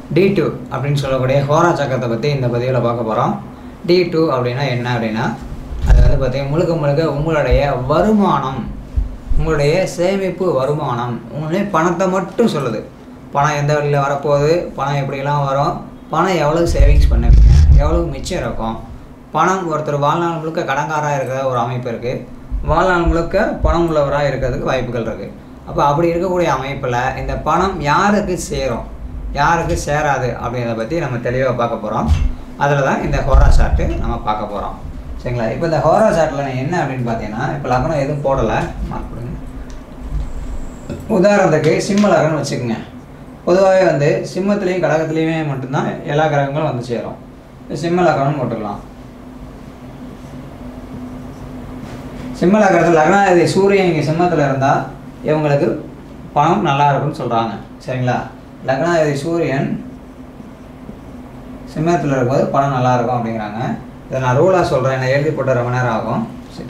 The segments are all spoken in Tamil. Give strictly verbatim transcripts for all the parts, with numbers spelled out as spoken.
டி டூ அப்படின்னு சொல்லக்கூடிய ஹோரா சக்கரத்தை பற்றி இந்த பதிவில் பார்க்க போகிறோம். டி டூ அப்படின்னா என்ன அப்படின்னா, அது வந்து பார்த்திங்கன்னா முழுக்க முழுக்க உங்களுடைய வருமானம், உங்களுடைய சேமிப்பு வருமானம், உங்களுடைய பணத்தை மட்டும் சொல்லுது. பணம் எந்த வழியில் வரப்போகுது, பணம் எப்படிலாம் வரும், பணம் எவ்வளோ சேவிங்ஸ் பண்ணுவீங்க, எவ்வளோ மிச்சம் இருக்கும். பணம் ஒருத்தர் வாழ்நாள் முழுக்க கடன்காராக இருக்கிற ஒரு அமைப்பு இருக்குது, வாழ்நாள் முழுக்க பணம் உள்ளவராக இருக்கிறதுக்கு வாய்ப்புகள் இருக்குது. அப்போ அப்படி இருக்கக்கூடிய அமைப்பில் இந்த பணம் யாருக்கு சேரும், யாருக்கு சேராது அப்படிங்கிறத பற்றி நம்ம தெளிவாக பார்க்க போகிறோம். அதில் தான் இந்த ஹோரா சார்ட்டு நம்ம பார்க்க போகிறோம். சரிங்களா? இப்போ இந்த ஹோரா சார்ட்டில் என்ன அப்படின்னு பார்த்தீங்கன்னா, இப்போ லக்னம் எதுவும் போடலை, மார்க் கொடுங்க. உதாரணத்துக்கு சிம்ம லக்னம்னு வச்சுக்கோங்க. பொதுவாகவே வந்து சிம்மத்துலேயும் கடகத்துலேயுமே மட்டும்தான் எல்லா கிரகங்களும் வந்து சேரும். சிம்ம லக்னம்னு போட்டுக்கலாம். சிம்ம லக்னத்தில் லக்னாதிபதி சூரியன் இங்கே சிம்மத்தில் இருந்தால் இவங்களுக்கு பணம் நல்லா இருக்குன்னு சொல்கிறாங்க. சரிங்களா? லக்னாதிபதி சூரியன் சிம்மத்தில் இருக்கும்போது பணம் நல்லா இருக்கும் அப்படிங்கிறாங்க. இதை நான் ரூலாக சொல்கிறேன், என்னை எழுதி போட்டு ரொம்ப நேரம் ஆகும்.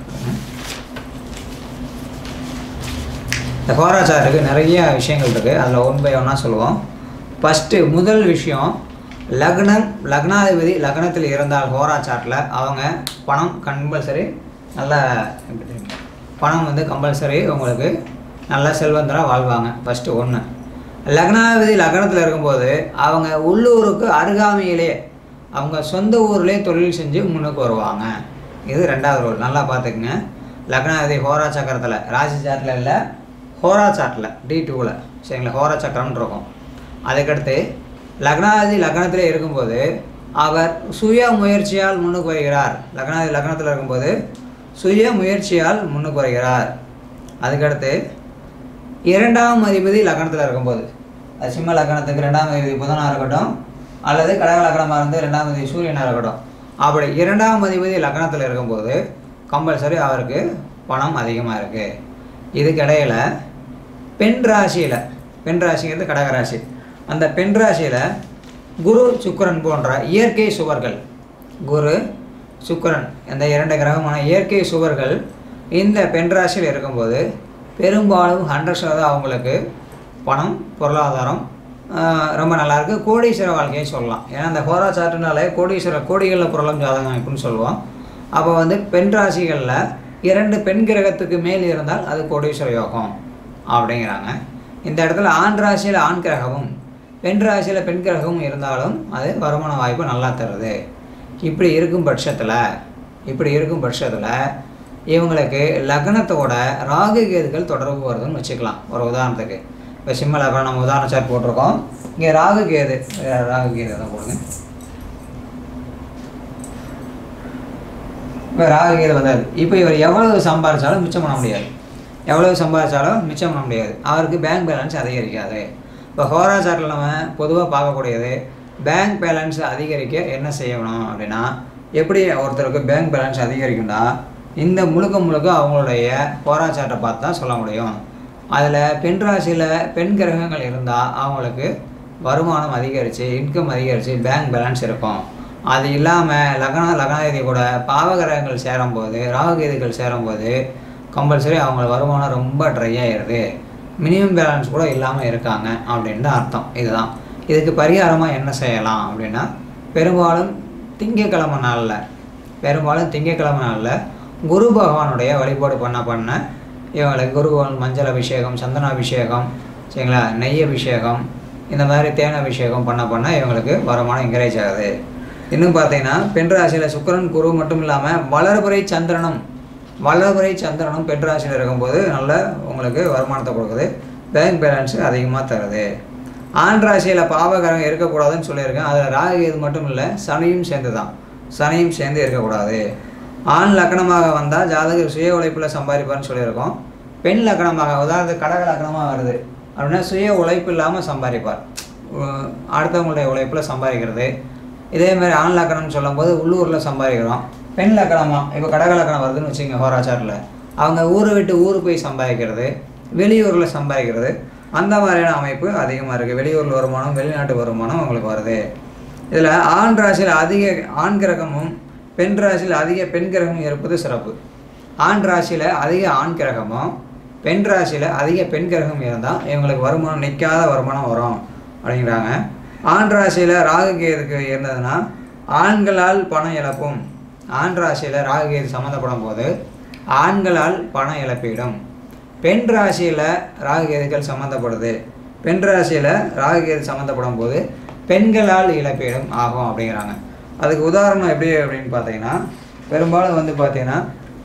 இந்த ஹோரா சார்ட்டுக்கு நிறைய விஷயங்கள் இருக்குது, அதில் ஒன் பை ஒன்னாக சொல்லுவோம். ஃபஸ்ட்டு முதல் விஷயம், லக்னம் லக்னாதிபதி லக்னத்தில் இருந்தால் ஹோரா சார்ட்டில் அவங்க பணம் கம்பல்சரி நல்ல பணம் வந்து கம்பல்சரி உங்களுக்கு நல்ல செல்வந்தராக வாழ்வாங்க. ஃபஸ்ட்டு ஒன்று. லக்னாதிபதி லக்னத்தில் இருக்கும்போது அவங்க உள்ளூருக்கு அருகாமையிலே அவங்க சொந்த ஊர்லேயே தொழில் செஞ்சு முன்னுக்கு வருவாங்க. இது ரெண்டாவது ரூல், நல்லா பார்த்துக்குங்க. லக்னாதிபதி ஹோரா சக்கரத்தில், ராசி சார்ட்டில் இல்லை, ஹோரா சார்ட்டில் டி டூவில், சரிங்களா, ஹோரா சக்கரம்னு இருக்கும். அதுக்கடுத்து லக்னாதிபதி லக்னத்திலே இருக்கும்போது அவர் சுய முயற்சியால் முன்னுக்கு வருகிறார். லக்னாதிபதி லக்னத்தில் இருக்கும்போது சுய முயற்சியால் முன்னுக்கு வருகிறார். அதுக்கடுத்து இரண்டாம் அதிபதி லக்னத்தில் இருக்கும்போது, அது சிம்ம லக்னத்துக்கு ரெண்டாம் அதிபதி புதனாக இருக்கட்டும், அல்லது கடக லக்னமாக இருந்து ரெண்டாம் அதிபதி சூரியனாக இருக்கட்டும், அப்படி இரண்டாம் அதிபதி லக்னத்தில் இருக்கும்போது கம்பல்சரி அவருக்கு பணம் அதிகமாக இருக்குது. இதுக்கிடையில் பெண் ராசியில், பெண் ராசிங்கிறது கடகராசி, அந்த பெண் ராசியில் குரு சுக்கிரன் போன்ற இயற்கை சுவர்கள், குரு சுக்கிரன் இந்த இரண்டு கிரகமான இயற்கை சுவர்கள் இந்த பெண் ராசியில் இருக்கும்போது பெரும்பாலும் ஹண்ட்ரட் சதவீதம் அவங்களுக்கு பணம் பொருளாதாரம் ரொம்ப நல்லாயிருக்கு, கோடீஸ்வர வாழ்க்கையை சொல்லலாம். ஏன்னா அந்த ஹோரா சார்ட்டுனாலே கோடீஸ்வர கோடிகளில் பொருளும் ஜாதகம் அமைப்புன்னு சொல்லுவோம். அப்போ வந்து பெண் ராசிகளில் இரண்டு பெண் கிரகத்துக்கு மேல் இருந்தால் அது கோடீஸ்வர யோகம் அப்படிங்கிறாங்க. இந்த இடத்துல ஆண் ராசியில் ஆண் கிரகமும் பெண் ராசியில் பெண் கிரகமும் இருந்தாலும் அது வருமான வாய்ப்பு நல்லா தருது. இப்படி இருக்கும் பட்சத்தில் இப்படி இருக்கும் பட்சத்தில் இவங்களுக்கு லக்னத்தோட ராகு கேதுகள் தொடர்பு வருதுன்னு வச்சுக்கலாம். ஒரு உதாரணத்துக்கு இப்போ சிம்ம லக்னம் நம்ம உதாரண சார்ட் போட்டிருக்கோம். இங்கே ராகு கேது, ராகு கேது தான் போடுங்க. இப்போ ராகு கேது வந்தாது. இப்போ இவர் எவ்வளவு சம்பாதிச்சாலும் மிச்சம் பண்ண முடியாது, எவ்வளவு சம்பாதிச்சாலும் மிச்சம் பண்ண முடியாது. அவருக்கு பேங்க் பேலன்ஸ் அதிகரிக்காது. இப்போ ஹோரா சார்ட்டில் நம்ம பொதுவாக பார்க்கக்கூடியது, பேங்க் பேலன்ஸ் அதிகரிக்க என்ன செய்யணும் அப்படின்னா, எப்படி ஒருத்தருக்கு பேங்க் பேலன்ஸ் அதிகரிக்கும்னா இந்த முழுக்க முழுக்க அவங்களுடைய ஹோரா சார்ட்டை பார்த்து தான் சொல்ல முடியும். அதில் பெண் ராசியில் பெண் கிரகங்கள் இருந்தால் அவங்களுக்கு வருமானம் அதிகரித்து, இன்கம் அதிகரித்து, பேங்க் பேலன்ஸ் இருக்கும். அது இல்லாமல் லக்ன லக்னாதிபதி கூட பாவகிரகங்கள் சேரும்போது, ராகுகேதுகள் சேரும்போது கம்பல்சரி அவங்க வருமானம் ரொம்ப ட்ரை ஆகிடுது, மினிமம் பேலன்ஸ் கூட இல்லாமல் இருக்காங்க அப்படின்னு தான் அர்த்தம். இதுதான் இதுக்கு பரிகாரமாக என்ன செய்யலாம் அப்படின்னா, பெரும்பாலும் திங்கக்கிழமை நாளில் பெரும்பாலும் திங்கக்கிழமை நாளில் குரு பகவானுடைய வழிபாடு பண்ண பண்ண இவங்களுக்கு குரு பகவான் மஞ்சள் அபிஷேகம், சந்தன அபிஷேகம், சரிங்களா, நெய் அபிஷேகம், இந்த மாதிரி தேன் அபிஷேகம் பண்ண பண்ண இவங்களுக்கு வருமானம் என்கரேஜ் ஆகுது. இன்னும் பார்த்தீங்கன்னா பெண் ராசியில் சுக்கிரன் குரு மட்டும் இல்லாமல் வளர்பிறை சந்திரனும் வளர்பிறை சந்திரனும் பெண் ராசியில் இருக்கும்போது நல்ல உங்களுக்கு வருமானத்தை கொடுக்குது, பேங்க் பேலன்ஸு அதிகமாக தருது. ஆண் ராசியில் பாவகரம் இருக்கக்கூடாதுன்னு சொல்லியிருக்கேன். அதில் ராகு இது மட்டும் இல்லை, சனியும் சேர்ந்து தான், சனியும் சேர்ந்து இருக்கக்கூடாது. ஆண் லக்னமாக வந்தால் ஜாதகர் சுய உழைப்பில் சம்பாதிப்பார்னு சொல்லியிருக்கோம். பெண் லக்னமாக, உதாரணத்துக்கு கடக லக்னமாக வருது அப்படின்னா சுய உழைப்பு இல்லாமல் சம்பாதிப்பார், அடுத்தவங்களுடைய உழைப்பில் சம்பாதிக்கிறது. இதேமாதிரி ஆண் லக்னம்னு சொல்லும்போது உள்ளூரில் சம்பாதிக்கிறோம். பெண் லக்னமாக இப்போ கடக லக்னம் வருதுன்னு வச்சுக்கோங்க, ஹோரா சார்ட்டில் அவங்க ஊரை விட்டு ஊர் போய் சம்பாதிக்கிறது, வெளியூரில் சம்பாதிக்கிறது, அந்த மாதிரியான அமைப்பு அதிகமாக இருக்குது. வெளியூரில் வருமானம், வெளிநாட்டு வருமானம் அவங்களுக்கு வருது. இதில் ஆண் ராசியில் அதிக ஆண் கிரகமும் பெண் ராசியில் அதிக பெண் கிரகமும் இருப்பது சிறப்பு. ஆண் ராசியில் அதிக ஆண் கிரகமும் பெண் ராசியில் அதிக பெண் கிரகம் இருந்தால் இவங்களுக்கு வருமானம் நிற்காத வருமானம் வரும் அப்படிங்கிறாங்க. ஆண் ராசியில் ராகு கேதுக்கு இருந்ததுன்னா ஆண்களால் பணம் இழப்பும். ஆண் ராசியில் ராகு கேது சம்மந்தப்படும் போது ஆண்களால் பணம் இழப்பீடும். பெண் ராசியில் ராகு கேதுக்கள் சம்மந்தப்படுது. பெண் ராசியில் ராகு கேது சம்மந்தப்படும் போது பெண்களால் இழப்பீடும் ஆகும் அப்படிங்கிறாங்க. அதுக்கு உதாரணம் எப்படி அப்படின்னு பார்த்தீங்கன்னா, பெரும்பாலும் வந்து பார்த்தீங்கன்னா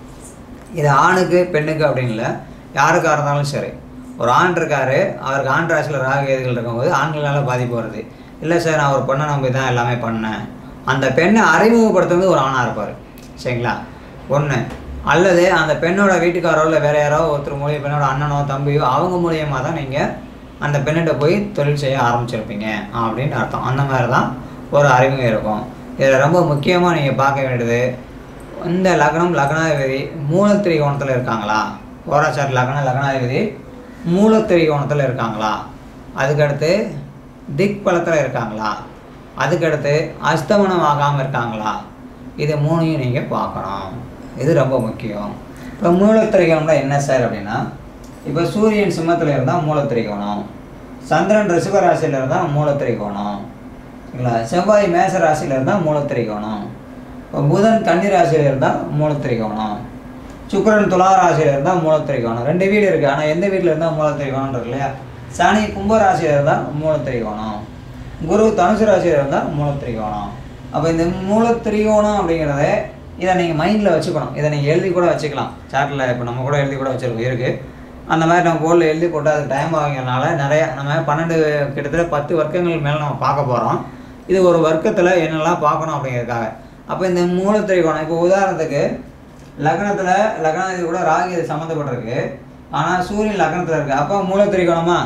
இது ஆணுக்கு பெண்ணுக்கு அப்படின்னு இல்லை, யாருக்காக இருந்தாலும் சரி. ஒரு ஆண் இருக்கார், அவருக்கு ஆண் ராசியில் ராகு கேதுகள் இருக்கும்போது ஆண்களால் பாதிப்பு வருது. இல்லை சார், நான் ஒரு பெண்ணை நம்பி தான் எல்லாமே பண்ணேன். அந்த பெண்ணை அறிமுகப்படுத்துறது ஒரு ஆணாக இருப்பார், சரிங்களா? ஒன்று. அல்லது அந்த பெண்ணோட வீட்டுக்காரோ இல்லை வேறு யாரோ ஒருத்தர் மூலியம், பெண்ணோட அண்ணனோ தம்பியோ அவங்க மூலியமாக தான் நீங்கள் அந்த பெண்ணிட்ட போய் தொழில் செய்ய ஆரம்பிச்சிருப்பீங்க அப்படின்னு அர்த்தம். அந்த மாதிரி தான் ஒரு அறிமுகம் இருக்கும். இதில் ரொம்ப முக்கியமாக நீங்கள் பார்க்க வேண்டியது, இந்த லக்னம் லக்னாதிபதி மூலத்திரிகோணத்தில் இருக்காங்களா? ஹோராசாட் லக்ன லக்னாதிபதி மூலத்திரிகோணத்தில் இருக்காங்களா? அதுக்கடுத்து திக் பலத்தில் இருக்காங்களா? அதுக்கடுத்து அஸ்தமனம் ஆகாமல் இருக்காங்களா? இது மூணையும் நீங்கள் பார்க்கணும். இது ரொம்ப முக்கியம். இப்போ மூலத்திரிகோணம்னா என்ன சார் அப்படின்னா, இப்போ சூரியன் சிம்மத்தில் இருந்தால் மூலத்திரிகோணம், சந்திரன் ரிஷப ராசியில் இருந்தால் மூலத்திரிகோணம், சரிங்களா? செவ்வாய் மேச ராசியில் இருந்தால் மூலத்திரிகோணம், இப்போ புதன் கன்னி ராசியில் இருந்தால் மூலத்திரிகோணம், சுக்கிரன் துலா ராசியில் இருந்தால் மூலத்திரிகோணம். ரெண்டு வீடு இருக்குது, ஆனால் எந்த வீட்டில் இருந்தால் மூலத்திரிகோணம் இருக்கு இல்லையா? சனி கும்ப ராசியில் இருந்தால் மூலத்திரிகோணம், குரு தனுசு ராசியில் இருந்தால் மூலத்திரிகோணம். அப்போ இந்த மூலத்திரிகோணம் அப்படிங்கிறத இதை நீங்கள் மைண்டில் வச்சுக்கணும். இதை நீங்கள் எழுதி கூட வச்சுக்கலாம் சார்ட்டில். இப்போ நம்ம கூட எழுதி கூட வச்சுருக்கோம், இருக்குது. அந்த மாதிரி நம்ம போர்டில் எழுதி போட்டு அதுக்கு டைம் ஆகுங்கிறனால நிறையா நம்ம பன்னெண்டு கிட்டத்தட்ட பத்து வர்க்கங்கள் மேலே நம்ம பார்க்க போகிறோம். இது ஒரு வர்க்கத்தில் என்னெல்லாம் பார்க்கணும் அப்படிங்கிறதுக்காக. அப்போ இந்த மூலத்திரிகோணம், இப்போ உதாரணத்துக்கு லக்னத்தில் லக்னாதிபதி கூட ராகு இது சம்மந்தப்பட்டிருக்கு, ஆனால் சூரியன் லக்னத்தில் இருக்குது. அப்போ மூலத்திரிகோணமா?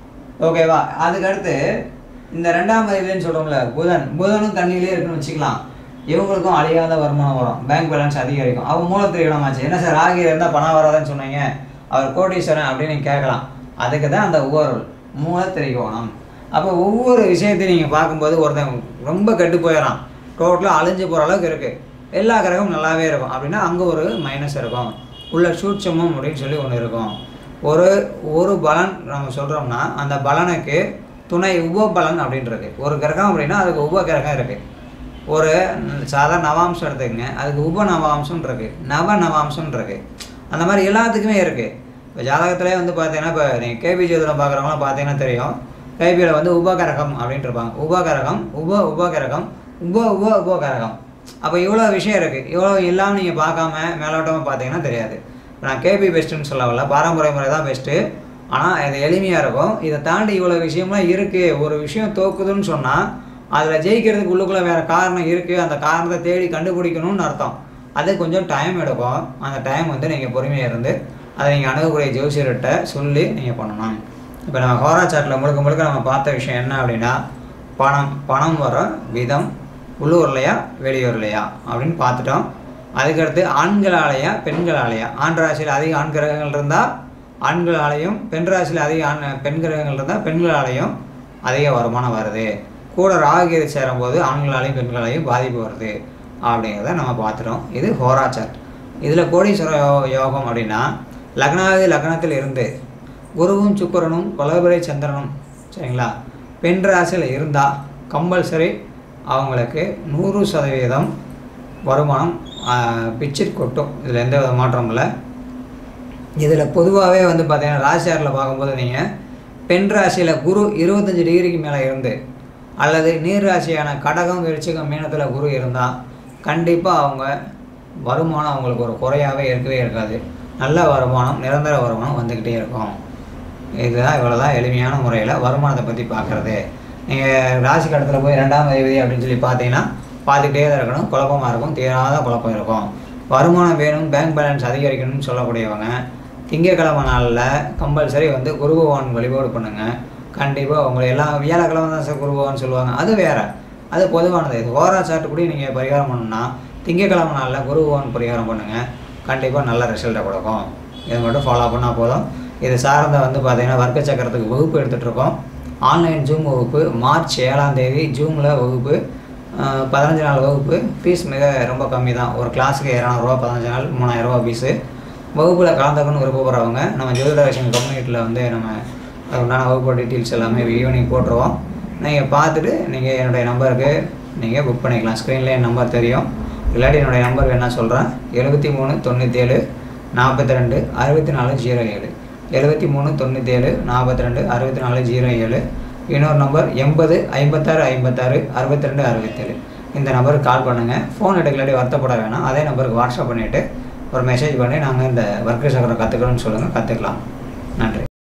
ஓகேவா? அதுக்கடுத்து இந்த ரெண்டாம் அதிபதினு சொல்கிறோம்ல, புதன் புதனும் தண்ணியிலே இருக்குன்னு வச்சுக்கலாம். இவங்களுக்கும் அழியாத வருமானம் வரும், பேங்க் பேலன்ஸ் அதிகரிக்கும். அவங்க மூலத்திரிகோணமாச்சு. என்ன சார் ராகு இருந்தால் பணம் வராதுன்னு சொன்னீங்க, அவர் கோடீஸ்வரன் அப்படின்னு நீங்கள் கேட்கலாம். அதுக்கு தான் அந்த உவருள் மூலத்திரிகோணம். அப்போ ஒவ்வொரு விஷயத்தையும் நீங்கள் பார்க்கும்போது ஒருத்தன் ரொம்ப கெட்டு போயிடறான், டோட்டலாக அழிஞ்சு போகிற அளவுக்கு இருக்குது, எல்லா கிரகமும் நல்லாவே இருக்கும் அப்படின்னா அங்கே ஒரு மைனஸ் இருக்கும், உள்ள சூட்சமம் அப்படின்னு சொல்லி ஒன்று இருக்கும். ஒரு ஒரு பலன் நம்ம சொல்கிறோம்னா அந்த பலனுக்கு துணை உப பலன் அப்படின்றது ஒரு கிரகம் அப்படின்னா அதுக்கு உப கிரகம் இருக்குது. ஒரு சாதாரண நவாம்சம் எடுத்துக்கங்க, அதுக்கு உப நவாம்சம் இருக்குது, நவ நவாம்சம் இருக்குது. அந்த மாதிரி எல்லாத்துக்குமே இருக்குது. இப்போ ஜாதகத்திலே வந்து பார்த்தீங்கன்னா, இப்போ நீங்கள் கேபி ஜோதிடம் பார்க்குறவங்களாம் பார்த்தீங்கன்னா தெரியும், கேபியில் வந்து உபகரகம் அப்படின்ட்டு இருப்பாங்க. உபகரகம் உப உபகரகம் உப உப உபகரகம். அப்போ இவ்வளோ விஷயம் இருக்குது. இவ்வளோ எல்லாம் நீங்கள் பார்க்காம மேலோட்டமாக பார்த்தீங்கன்னா தெரியாது. இப்போ நான் கேபி பெஸ்ட்டுன்னு சொல்ல வரல, பாரம்பரிய முறை தான் பெஸ்ட்டு. ஆனால் இது எளிமையாக இருக்கும். இதை தாண்டி இவ்வளோ விஷயம்லாம் இருக்குது. ஒரு விஷயம் தோக்குதுன்னு சொன்னால் அதில் ஜெயிக்கிறதுக்கு உள்ளுக்குள்ளே வேறு காரணம் இருக்குது, அந்த காரணத்தை தேடி கண்டுபிடிக்கணும்னு அர்த்தம். அது கொஞ்சம் டைம் எடுக்கும். அந்த டைம் வந்து நீங்கள் பொறுமையாக இருந்து அதை நீங்கள் அணுகக்கூடிய ஜோசியர்கிட்ட சொல்லி நீங்கள் பண்ணணும். இப்போ நம்ம ஹோரா சாட்டில் முழுக்க முழுக்க நம்ம பார்த்த விஷயம் என்ன அப்படின்னா, பணம் பணம் வர விதம் உள்ளூர்லையா வெளியூர்லையா அப்படின்னு பார்த்துட்டோம். அதுக்கடுத்து ஆண்களாலேயா பெண்களாலேயா, ஆண் ராசியில் அதிக ஆண் கிரகங்கள் இருந்தால் ஆண்களாலேயும், பெண் ராசியில் அதிக ஆண் பெண் கிரகங்கள் இருந்தால் பெண்களாலேயும் அதிக வருமானம் வருது. கூட ராகு சேரும்போது ஆண்களாலையும் பெண்களாலையும் பாதிப்பு வருது அப்படிங்கிறத நம்ம பார்த்துட்டோம். இது ஹோரா சாட். இதில் கோடீஸ்வர யோகம் அப்படின்னா லக்னாதி லக்னத்தில் இருந்து குருவும் சுக்கிரனும் வளர்பிறை சந்திரனும், சரிங்களா, பெண் ராசியில் இருந்தால் கம்பல்சரி அவங்களுக்கு நூறு சதவீதம் வருமானம் பிச்சிட் கொட்டும். இதில் எந்த வித மாற்றம் இல்லை. இதில் பொதுவாகவே வந்து பார்த்தீங்கன்னா ராசியாரில் பார்க்கும்போது நீங்கள் பெண் ராசியில் குரு இருபத்தஞ்சி டிகிரிக்கு மேலே இருந்து அல்லது நீர் ராசியான கடகம் விருச்சிகம் மீனத்தில் குரு இருந்தால் கண்டிப்பாக அவங்க வருமானம் அவங்களுக்கு ஒரு குறையாகவே இருக்கவே இருக்காது. நல்ல வருமானம், நிரந்தர வருமானம் வந்துக்கிட்டே இருக்கும். இதுதான் இவ்வளோ தான் எளிமையான முறையில் வருமானத்தை பற்றி பார்க்குறது. நீங்கள் ராசி கடத்தில் போய் ரெண்டாம் அதிபதி அப்படின்னு சொல்லி பார்த்தீங்கன்னா பார்த்துக்கிட்டே தான் இருக்கணும், குழப்பமாக இருக்கும், தீராத குழப்பம் இருக்கும். வருமானம் வேணும், பேங்க் பேலன்ஸ் அதிகரிக்கணும்னு சொல்லக்கூடியவங்க திங்கக்கிழமை நாளில் கம்பல்சரி வந்து குரு பகவான் வழிபாடு பண்ணுங்கள். கண்டிப்பாக உங்களை எல்லாம் வியாழக்கிழமை தான் சார் குரு பகவான் சொல்லுவாங்க, அது வேறு, அது பொதுவானது. இது ஹோரா சாட்டு கூட நீங்கள் பரிகாரம் பண்ணணும்னா திங்கக்கிழமை நாளில் குரு பகவான் பரிகாரம் பண்ணுங்கள், கண்டிப்பாக நல்ல ரிசல்ட்டை கொடுக்கும். இதை மட்டும் ஃபாலோ பண்ணால் போதும். இது சார்ந்த வந்து பார்த்திங்கன்னா வர்க்க சக்கரத்துக்கு வகுப்பு எடுத்துகிட்ருக்கோம். ஆன்லைன் ஜூம் வகுப்பு மார்ச் ஏழாம் தேதி ஜூமில் வகுப்பு, பதினஞ்சு நாள் வகுப்பு. ஃபீஸ் மிக ரொம்ப கம்மி தான். ஒரு கிளாஸுக்கு இரநூறுவா, பதினஞ்சு நாள் மூணாயிரரூபா ஃபீஸு. வகுப்பில் கலந்துக்கணும்னு விருப்பப்படுறவங்க நம்ம ஜோதிட விஷயம் கம்யூனிட்டியில் வந்து நம்ம உண்டான வகுப்பு டீட்டெயில்ஸ் எல்லாமே ஈவினிங் போட்டுருவோம். நீங்கள் பார்த்துட்டு நீங்கள் என்னுடைய நம்பருக்கு நீங்கள் புக் பண்ணிக்கலாம். ஸ்க்ரீனில் என் நம்பர் தெரியும். இல்லாட்டி என்னுடைய நம்பர் வேணா சொல்கிறேன். எழுபத்தி மூணு தொண்ணூற்றி ஏழு நாற்பத்தி ரெண்டு அறுபத்தி நாலு ஜீரோ ஏழு எழுபத்தி மூணு தொண்ணூற்றி ஏழு நாற்பத்தி ரெண்டு அறுபத்தி நாலு ஜீரோ ஏழு. இன்னொரு நம்பர் எண்பது ஐம்பத்தாறு ஐம்பத்தாறு அறுபத்தி ரெண்டு அறுபத்தேழு. இந்த நம்பருக்கு கால் பண்ணுங்கள். ஃபோன் எடுக்கலாட்டி வருத்தப்பட வேணாம். அதே நம்பருக்கு வாட்ஸ்அப் பண்ணிவிட்டு ஒரு மெசேஜ் பண்ணி நாங்கள் இந்த வர்க்க சக்கரம் கற்றுக்கணும்னு சொல்லுங்கள், கற்றுக்கலாம். நன்றி.